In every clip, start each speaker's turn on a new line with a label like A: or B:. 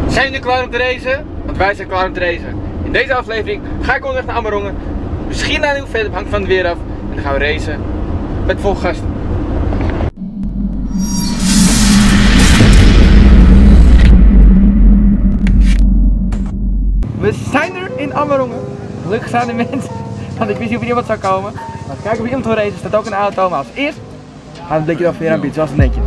A: Zijn jullie klaar om te racen? Want wij zijn klaar om te racen. In deze aflevering ga ik onderweg naar Amerongen. Misschien naar een nieuw vet, hangt van het weer af. En dan gaan we racen met vol gasten. We zijn er in Amerongen. Gelukkig zijn er mensen, want ik wist niet of er iemand zou komen. Maar kijken of iemand wil racen, er staat ook een auto. Maar als eerst gaan we een blikje af weer aan bieden, zoals een netje.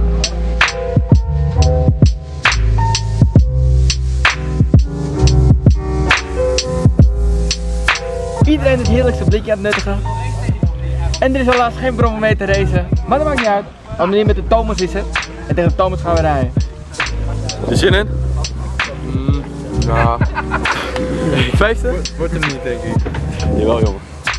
A: Iedereen het heerlijkste blikje aan het nuttigen. En er is helaas geen bron om mee te racen. Maar dat maakt niet uit. Want meneer met de Thomas is het. En tegen de Thomas gaan we rijden.
B: Je zin in?
A: Ja.
B: Vijfde?
A: Wordt hem niet, denk ik.
B: Jawel, jongen.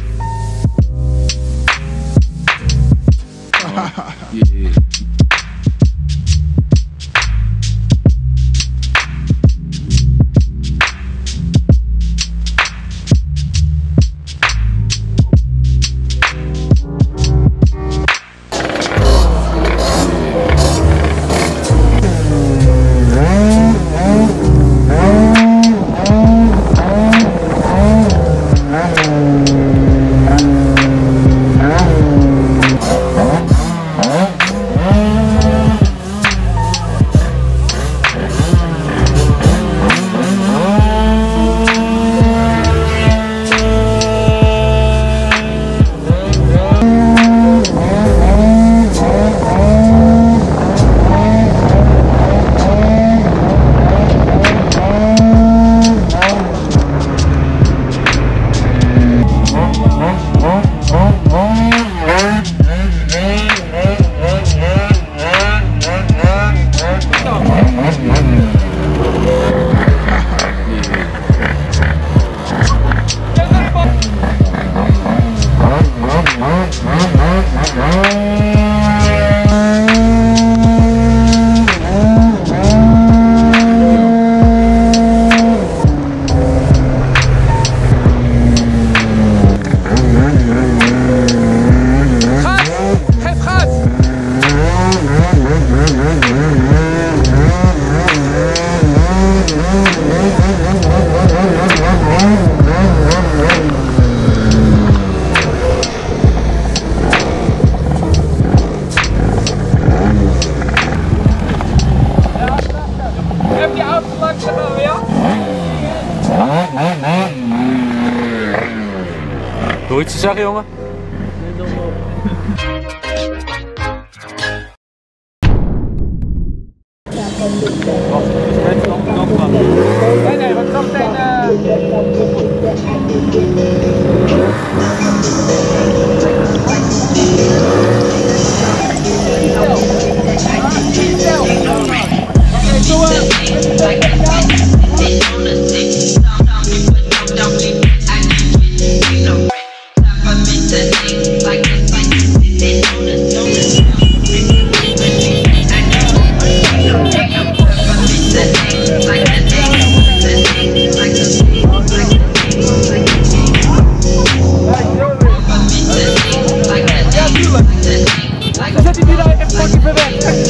C: Heb je auto langs genomen, ja?
B: Wil je iets te zeggen, jongen?
A: Nee, want zo meteen zet hij die daar echt fucking ver weg.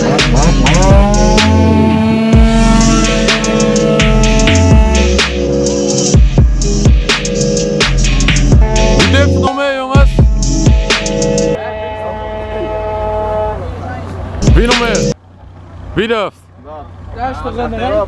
B: Wie durft er nog mee, jongens? Wie nog meer? Wie durft?
A: Daar is toch renner, hè?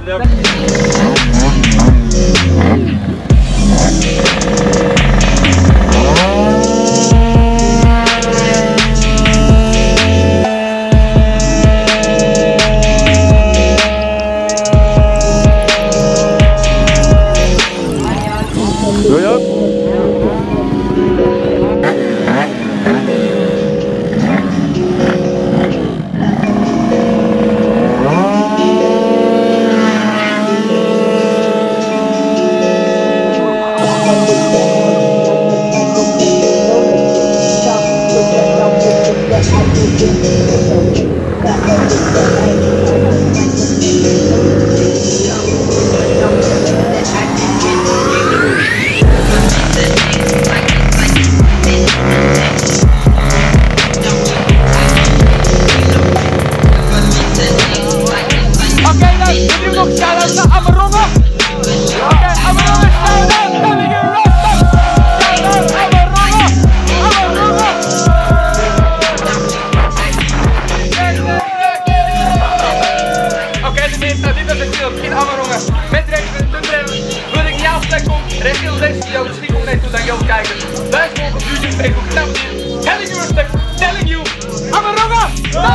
B: Wil je ook?
C: Oké, dan doen we nog shout-out naar Amerongen.
A: misschien Amerongen met race met wil ik jouw plek kom, reageer op deze video, misschien kom ik toe naar jou kijken. Blijf volgen op YouTube, Facebook, kanaal. Telling you respect, telling you Amerongen!